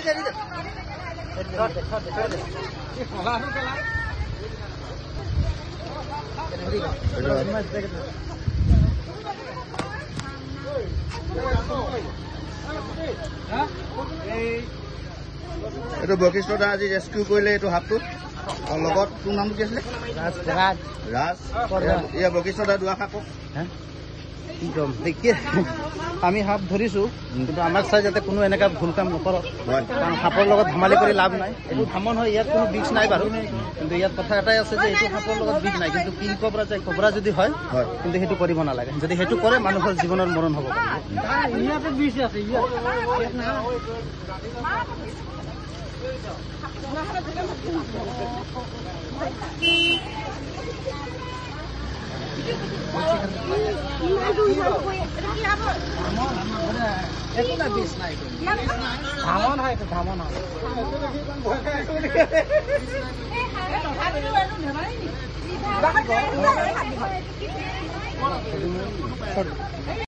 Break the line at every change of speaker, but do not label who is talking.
এইটো বৈশিষ্ট্যটা আজি ৰেস্কিউ কৰিলে এইটো হাফটো লগত তোৰ নামটো কি আছিলে ৰাজ এয়া বৈশিষ্ট্যটা দুআষাৰ কওক
কি কম দেখিয়ে আমি সাপ ধৰিছোঁ কিন্তু আমাক চাই যাতে কোনো এনেকুৱা ভুল কাম নকৰক কাৰণ সাপৰ লগত ধেমালি কৰি লাভ নাই এইটো ভ্ৰমণ হয় ইয়াত কোনো বিষ নাই বাৰু কিন্তু ইয়াত কথা এটাই আছে যে এইটো সাপৰ লগত বিষ নাই কিন্তু কিং কবৰা যায় কবৰা যদি হয় কিন্তু সেইটো কৰিব নালাগে যদি সেইটো কৰে মানুহৰ জীৱনৰ মৰণ হ'ব ধামন হয় ধামন হয়